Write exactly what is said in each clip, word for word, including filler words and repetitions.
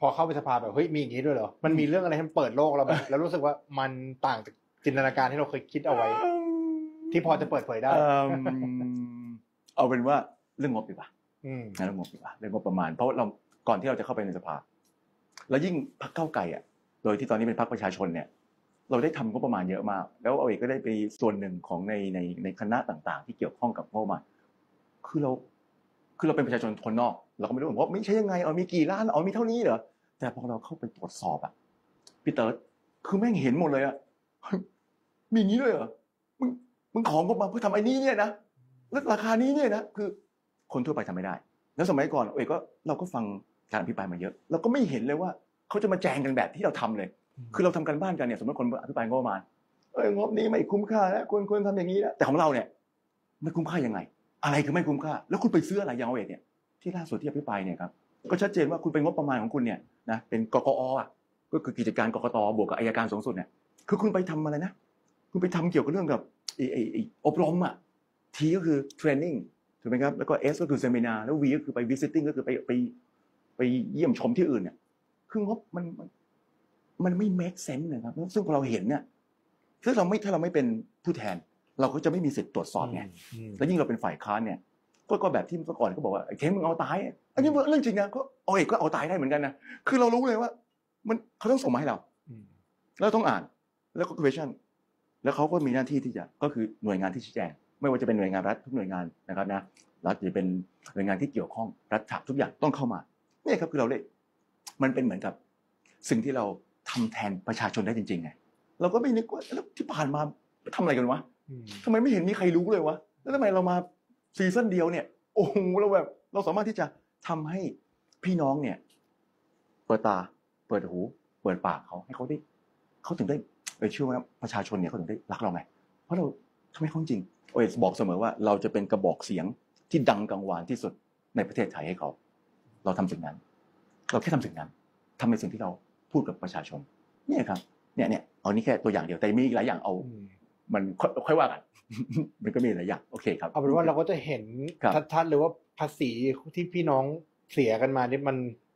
พอเข้าไปสภาแบบเฮ้ยมีอย่างนี้ด้วยเหรอมันมีเรื่องอะไรให้มันเปิดโลกเราแบบแล้วรู้สึกว่ามันต่างจากจินตนาการที่เราเคยคิดเอาไว้ที่พอจะเปิดเผยได้เอาเป็นว่าเรื่องงบดีกว่าเรื่องงบดีกว่าเรื่องงบประมาณเพราะเราก่อนที่เราจะเข้าไปในสภาแล้วยิ่งพรรคก้าวไกลอ่ะโดยที่ตอนนี้เป็นพรรคประชาชนเนี่ยเราได้ทำงบประมาณเยอะมากแล้วเอาเองก็ได้ไปส่วนหนึ่งของในในในคณะต่างๆที่เกี่ยวข้องกับงบประมาณคือเราคือเราเป็นประชาชนคนนอกเราก็ไม่รู้ว่าไม่ใช่ยังไงเอามีกี่ล้านเอามีเท่านี้เหรอแต่พอเราเข้าไปตรวจสอบอ่ะพี่เติร์ดคือแม่งเห็นหมดเลยอ่ะมีอย่างนี้ด้วยเหรอมึงมึงของงบมาเพื่อทำไอ้นี้เนี่ยนะแล้วราคานี้เนี่ยนะคือคนทั่วไปทำไม่ได้แล้วสมัยก่อนเอ้ยก็เราก็ฟังการอภิปรายมาเยอะเราก็ไม่เห็นเลยว่าเขาจะมาแจงกันแบบที่เราทำเลยคือเราทำกันบ้านกันเนี่ยสมมติคนอภิปรายงบประมาณเอ้ยงบนี้ไม่คุ้มค่านะควรควรทำอย่างนี้นะแต่ของเราเนี่ยไม่คุ้มค่ายังไงอะไรคือไม่คุ้มค่าแล้วคุณไปซื้ออะไรอย่างเอาเองเนี่ยที่ล่าสุดที่อภิปรายเนี่ยครับก็ชัดเจนว่าคุณเป็นงบประมาณของคุณเนี่ยนะเป็นกกออ่ะก็คือกิจการกกตบวกกับอัยการสูงสุดเนี่ยคือคุณไปทำอะไรนะคุณไปทำเกี่ยวกับเรื่องกับไอ้ไอ้ไอ้อบรมอ่ะ T ก็คือ training ถูกไหมครับแล้วก็ S ก็คือ seminar แล้ว V ก็คือไป visiting ก็คือไปไปไปเยี่ยมชมที่อื่นเนี่ยคืองบมันมันไม่ make sense นะครับซึ่งเราเห็นเนี่ยถ้าเราไม่ถ้าเราไม่เป็นผู้แทนเราก็จะไม่มีสิทธิ์ตรวจสอบไงแล้วยิ่งเราเป็นฝ่ายค้านเนี่ยก็ก็แบบที่เมื่อก่อนก็บอกว่าไอ้เทมมึงเอาตายอันนี้เรื่องจริงนะก็เอาเอกก็เอาตายได้เหมือนกันนะคือเรารู้เลยว่ามันเขาต้องส่งมาให้เราแล้วต้องอ่านแล้วก็ question แล้วเขาก็มีหน้าที่ที่จะก็คือหน่วยงานที่ชี้แจงไม่ว่าจะเป็นหน่วยงานรัฐทุกหน่วยงานนะครับนะรัฐจะเป็นหน่วยงานที่เกี่ยวข้องรัฐทุกอย่างต้องเข้ามาเนี่ยครับคือเราได้มันเป็นเหมือนกับสิ่งที่เราทำแทนประชาชนได้จริงๆไงเราก็ไม่นึกว่าแล้วที่ผ่านมาทำอะไรกันวะทำไมไม่เห็นมีใครรู้เลยวะแล้วทำไมเรามาซีซั่นเดียวเนี่ยโอ้โหเราแบบเราสามารถที่จะทำให้พี่น้องเนี่ยเปิดตาเปิดหูเปิดปากเขาให้เขาได้เขาถึงได้เออเชื่อว่าประชาชนเนี่ยเขาถึงได้รักเราไงเพราะเราทำให้เขาจริงโอ้ยบอกเสมอว่าเราจะเป็นกระบอกเสียงที่ดังกังวานที่สุดในประเทศไทยให้เขาเราทำสิ่งนั้นเราแค่ทำสิ่งนั้นทำในสิ่งที่เราพูดกับประชาชนเนี่ยครับเนี่ยเนี่ยเอานี่แค่ตัวอย่างเดียวแต่มีอีกหลายอย่างเอามันค่อยว่ากันมันก็มีหลายอย่างโอเคครับเอาเป็นว่าเราก็จะเห็นชัดๆเลยว่าภาษีที่พี่น้องเสียกันมานี่มัน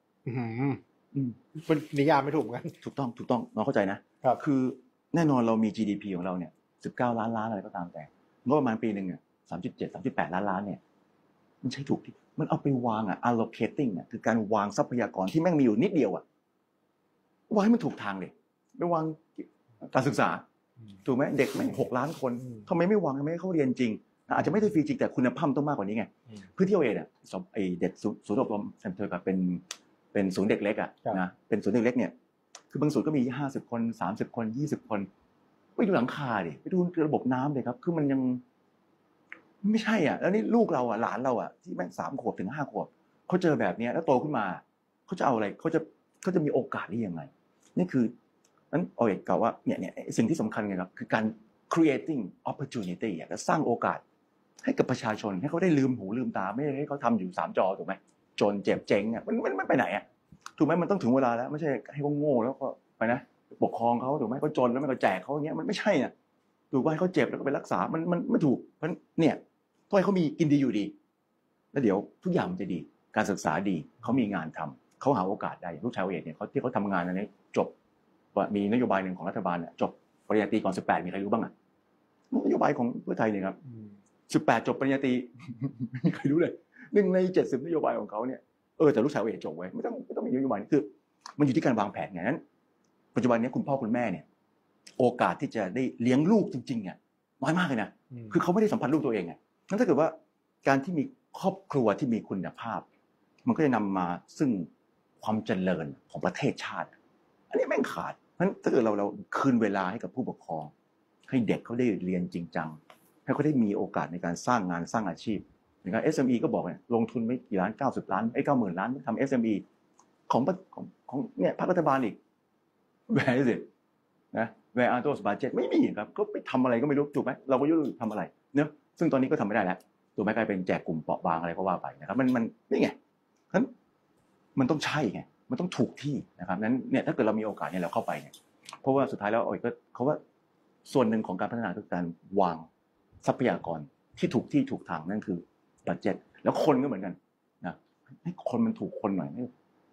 เป็นนิยามไม่ถูกกันถูกต้องถูกต้องน้องเข้าใจนะคือแน่นอนเรามี จี ดี พี ของเราเนี่ยสิบเก้าล้านล้านอะไรก็ตามแต่งบประมาณปีนึงเนี่ย สามจุดเจ็ด สามจุดแปด ล้านล้านเนี่ยมันใช้ถูกที่มันเอาไปวางอ่ะ allocating อ่ะคือการวางทรัพยากรที่แม่งมีอยู่นิดเดียวอ่ะวางให้มันถูกทางเลยไปวางการศึกษาถูกไหมเด็กแม่งหกล้านคนทำไมไม่วางทำไมให้เขาเรียนจริงอาจจะไม่ได้ฟรีจริงแต่คุณภาพต้องมากกว่านี้ไงพื้นที่เอเนี่ยไอเด็กศูนย์อบรมเซ็นเตอร์กับเป็นเป็นศูนย์เด็กเล็กอ่ะนะเป็นศูนย์เด็กเล็กเนี่ยคือบางศูนย์ก็มีห้าสิบคนสามสิบคนยี่สิบคนไปดูหลังคาดิไปดูระบบน้ำเลยครับคือมันยังไม่ใช่อ่ะแล้วนี่ลูกเราอ่ะหลานเราอ่ะที่แม่งสามขวบถึงห้าขวบเขาเจอแบบนี้แล้วโตขึ้นมาเขาจะเอาอะไรเขาจะเขาจะมีโอกาสได้ยังไงนี่คือนั้นเอาเอกกล่าวว่าเนี่ยเนี่ยสิ่งที่สำคัญไงครับคือการ creating opportunity อ่ะและสร้างโอกาสให้กับประชาชนให้เขาได้ลืมหูลืมตาไม่ให้เขาทำอยู่สามจอถูกไหมจนเจ็บเจ๊งอ่ะมันมันไม่ไปไหนอ่ะถูกไหมมันต้องถึงเวลาแล้วไม่ใช่ให้เขาโง่แล้วก็ไปนะปกครองเขาถูกไหมเขาจนแล้วมันก็แจกเขาอย่างเงี้ยมันไม่ใช่อ่ะถูกว่าให้เขาเจ็บแล้วก็ไปรักษามันมันไม่ถูกเพราะเนี่ยต้องให้เขามีกินดีอยู่ดีแล้วเดี๋ยวทุกอย่างมันจะดีการศึกษาดีเขามีงานทำเขาหาโอกาสได้ลูกชายเอกเนี่ยเขาที่เขาทำงานอันนี้จบว่ามีนโยบายหนึ่งของรัฐบาลเนี่ยจบปริญญาตรีก่อนสิบแปดมีใครรู้บ้างอ่ะนโยบายของเพื่อไทยเนี่ยครับสิบแปดจบปริญญาตรีไม่มีใครรู้เลยหนึ่งในเจ็ดสิบนโยบายของเขาเนี่ยเออแต่ลูกชายเอกจบไว้ไม่ต้องไม่ต้องมีนโยบายคือมันอยู่ที่การวางแผนไงนั้นปัจจุบันนี้คุณพ่อคุณแม่เนี่ยโอกาสที่จะได้เลี้ยงลูกจริงๆเนี่ยน้อยมากเลยนะคือเขาไม่ได้สัมผัสลูกตัวเองไงงั้นถ้าเกิดว่าการที่มีครอบครัวที่มีคุณภาพมันก็จะนำมาซึ่งความเจริญของประเทศชาติอันนี้แม่งขาดเพราะฉะนั้นถ้าเกิดเราเราคืนเวลาให้กับผู้ปกครองให้เด็กเขาได้เรียนจริงจังให้เขาได้มีโอกาสในการสร้างงานสร้างอาชีพอย่างการ เอส เอ็ม อี ก็บอกเนี่ยลงทุนไม่กี่ล้านเก้าสิบล้านไอ้เก้าหมื่นล้านทำ เอส เอ็ม อี ของของของเนี่ยภาครัฐบาลอีกแหวนสินะแวร์อาร์โตสบาเจ็ตไม่มีครับก็ไปทำอะไรก็ไม่รู้ถูกไหมเราก็ยุ่งทำอะไรเนอะซึ่งตอนนี้ก็ทำไม่ได้แล้วถูกไหมกลายเป็นแจกกลุ่มเปราะบางอะไรก็ว่าไปนะครับมันมันนี่ไงนั้นมันต้องใช่ไงมันต้องถูกที่นะครับนั้นเนี่ยถ้าเกิดเรามีโอกาสเนี่ยเราเข้าไปเนี่ยเพราะว่าสุดท้ายแล้วโอ้ยก็เขาว่าส่วนหนึ่งของการพัฒนาคือการวางทรัพยากรที่ถูกที่ถูกทางนั่นคือบัดเจ็ตแล้วคนก็เหมือนกันนะให้คนมันถูกคนหน่อย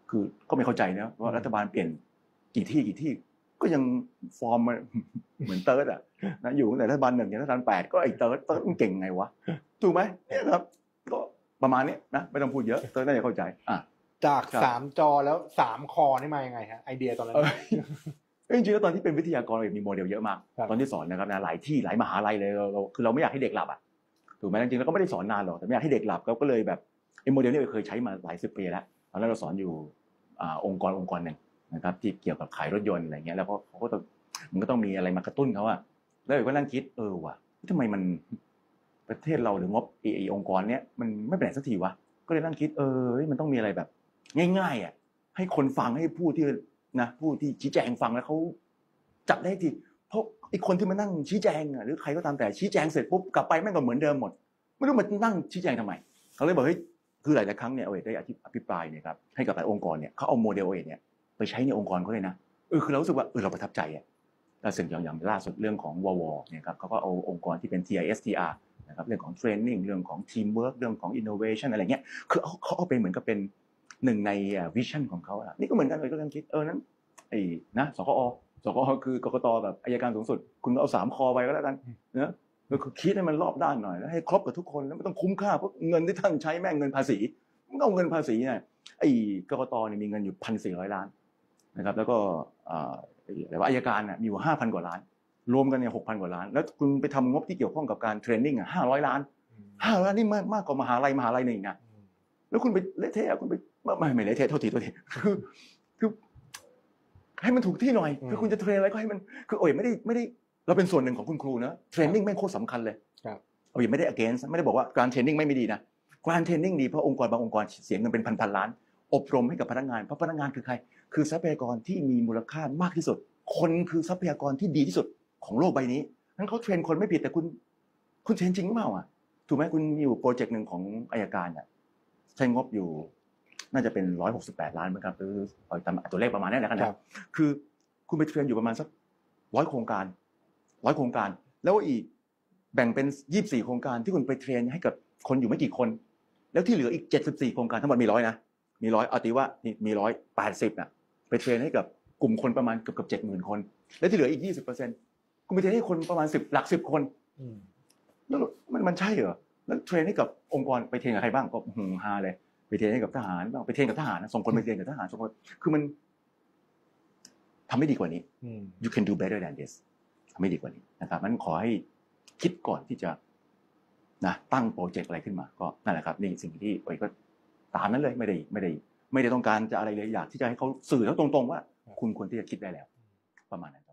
คือก็ไม่เข้าใจนะว่ารัฐบาลเปลี่ยนกี่ที่กี่ที่ก็ยังฟอร์มมันเหมือนเติร์ดอ่ะนะอยู่ตั้งแต่รัฐบาลหนึ่งถึงรัฐบาลแปดก็ไอ้เติร์ดเติร์ดมันเก่งไงวะถูกไหมเนี่ยครับก็ประมาณนี้นะไม่ต้องพูดเยอะเติร์ดน่าจะเข้าใจอ่ะจากสามจอแล้วสามคอนี่มายังไงฮะไอเดียตอนนั้นจริงๆแล้วตอนที่เป็นวิทยากรมีโมเดลเยอะมากตอนที่สอนนะครับนะหลายที่หลายมหาลัยเลยเราคือเราไม่อยากให้เด็กหลับอ่ะถูกไหมจริงๆแล้วก็ไม่ได้สอนนานหรอกแต่ไม่อยากให้เด็กหลับก็เลยแบบไอ้โมเดลนี้เคยใช้มาหลายสิบปีแล้วตอนนั้นเราสอนอยู่อ่าองค์กรองค์กรหนึ่งนะครับที่เกี่ยวกับขายรถยนต์อะไรเงี้ยแล้วเขาก็ต้องมันก็ต้องมีอะไรมากระตุ้นเขาอะแล้วก็นั่งคิดเออว่ะทำไมมันประเทศเราหรืองบไอ้องค์กรเนี้ยมันไม่เป็นไหนสักทีวะก็เลยนั่งคิดเออมันต้องมีอะไรแบบง่ายๆอ่ะให้คนฟังให้ผู้ที่นะผู้ที่ชี้แจงฟังแล้วเขาจับได้ทีเพราะไอ้คนที่มานั่งชี้แจงอ่ะหรือใครก็ตามแต่ชี้แจงเสร็จปุ๊บกลับไปแม่งก็เหมือนเดิมหมดไม่รู้มานั่งชี้แจงทำไมเขาเลยบอกเฮ้ยคือหลายๆครั้งเนี่ยโอเอได้อภิปรายเนี่ยครับให้กับหลายองค์กรเนี่ยเขาเอาโมเดลโอเอเนี่ยไปใช้ในองค์กรเขาเลยนะเออคือเรารู้สึกว่าเออเราประทับใจอ่ะแต่สิ่งอย่างอย่างล่าสุดเรื่องของววเนี่ยครับเขาก็เอาองค์กรที่เป็น ที ไอ เอส ที อาร์ นะครับเรื่องของเทรนนิ่งเรื่องของทีมเวิร์กเรื่องของอินโนเวชันอะไรเงี้ยคือเขาเขาเอาไปเหมือนกับเป็นหนึ่งในวิชั่นของเขาอ่ะนี่ก็เหมือนกันเลยก็ยังคิดเออนั้นไอ้นะสกอสกอคือกกตกับอัยการสูงสุดคุณเอาสามคอไปก็แล้วกันนะคือคิดให้มันรอบด้านหน่อยแล้วให้ครบกับทุกคนแล้วไม่ต้องคุ้มค่าเพราะเงินที่ท่านใช้แม่งเงินภาษีมันเอาเงินภาษีเนี่ยไอ้กกตเนี่ยมีเงินอยู่พันสี่ร้อยล้านนะครับแล้วก็แต่ว่าอัยการเนี่ยมีอยู่ห้าพันกว่าล้านรวมกันเนี่ยหกพันกว่าล้านแล้วคุณไปทำงบที่เกี่ยวข้องกับการเทรนนิ่งอ่ะห้าร้อยล้านห้าร้อยล้านนี่มากมากกว่ามหาลัยมหาลัยหนึ่งนะแล้วคุณไปเละเทะคุณไปไม่ไม่เละเทะโทษทีโทษทีคือคือให้มันถูกที่หน่อยคือคุณจะเทรนอะไรก็ให้มันคือโอ้ยไม่ได้ไม่ได้เราเป็นส่วนหนึ่งของคุณครูนะเทรนนิ่งแม่งโคตรสำคัญเลยโอ้ยไม่ได้ against ไม่ได้บอกว่าการเทรนนิ่งไม่ดีนะการเทรนนิ่งดีเพราะองค์กรบางองค์กรเสียเงินเป็นพันๆล้านอบรมให้กับพนักงานเพราะพนักงานคือใครคือทรัพยากรที่มีมูลค่ามากที่สุดคนคือทรัพยากรที่ดีที่สุดของโลกใบนี้นั้นเขาเทรนคนไม่ผิดแต่คุณคุณเทรนจริงหรือเปล่าอ่ะถูกไหมคุณมีอยู่โปรเจกต์หนึ่งของอัยการเนี่ยใช้งบอยู่น่าจะเป็นหนึ่งร้อยหกสิบแปดล้านมั้งครับหรือตัวเลขประมาณนี้แหละครับคือคุณไปเทรนอยู่ประมาณสักร้อยโครงการร้อยโครงการแล้วอีกแบ่งเป็นยี่สิบสี่โครงการที่คุณไปเทรนให้กับคนอยู่ไม่กี่คนแล้วที่เหลืออีกเจ็ดสิบสี่โครงการทั้งหมดมีร้อยนะมีร้อยเอาตีว่านี่มีร้อยแปดสิบน่ะไปเทรนให้กับกลุ่มคนประมาณเกือบเกือบเจ็ดหมื่นคนแล้วที่เหลืออีกยี่สิบเปอร์เซ็นต์คุณไปเทรนให้คนประมาณสิบหลักสิบคนแล้วมันมันใช่เหรอแล้วเทรนให้กับองค์กรไปเทรนกับใครบ้างก็หืมฮาเลยไปเทรนให้กับทหารบ้างไปเทรนกับทหารส่งคนไปเทรนกับทหารส่งคนคือมันทำไม่ดีกว่านี้ you can do better than this ทำไม่ดีกว่านี้นะครับงั้นขอให้คิดก่อนที่จะนะตั้งโปรเจกต์อะไรขึ้นมาก็นั่นแหละครับนี่สิ่งที่โอ้ยก็ตามนั้นเลยไม่ได้ไม่ได้ไม่ได้ต้องการจะอะไรเลยอยากที่จะให้เขาสื่อเขาตรงๆว่าคุณควรที่จะคิดได้แล้วประมาณนั้น